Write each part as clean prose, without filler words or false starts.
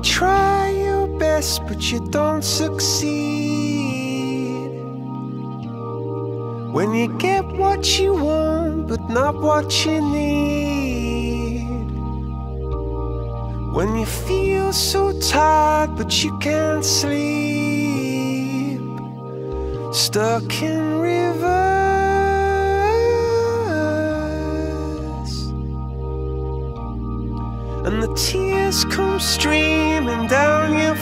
try your best, but you don't succeed. When you get what you want, but not what you need. When you feel so tired, but you can't sleep. Stuck in reverse, and the tears come streaming down your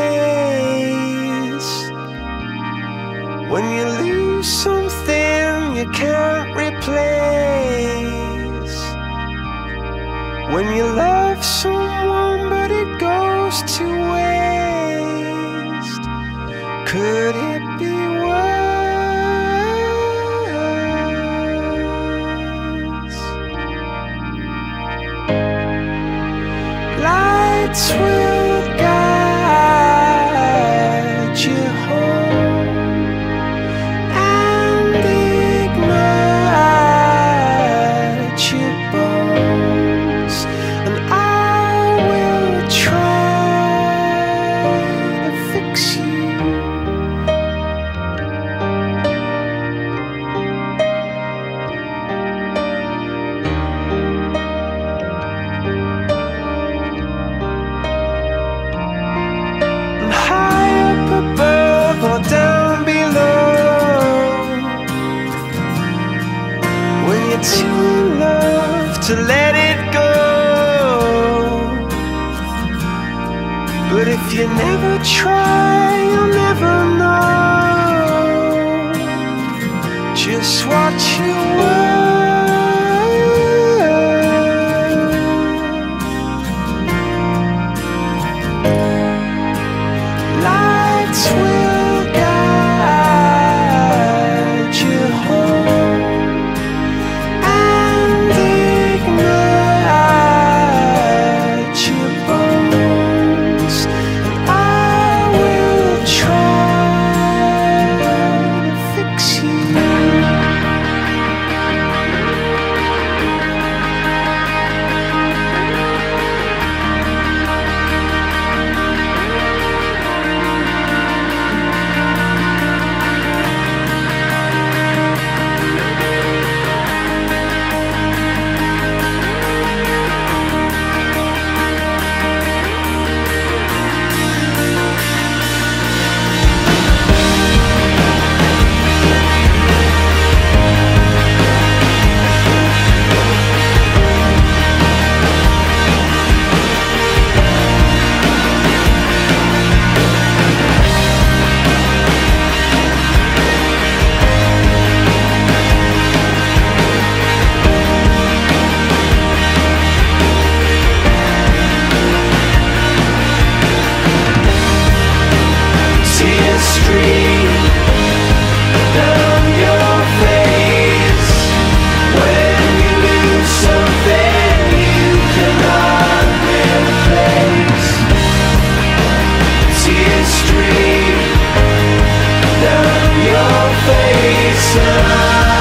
face. When you lose something you can't replace. When you love someone but it goes to waste. Could it be worse? Lights will guide you home and ignite your bones, and I will try to fix you. Above or down below, when you're too in love to let it go. But if you never try, you'll never know just what you were. Lights will guide you home and ignite your bones, and I will try to fix you. Stream down your face when you lose something you cannot replace. Tears stream down your face, and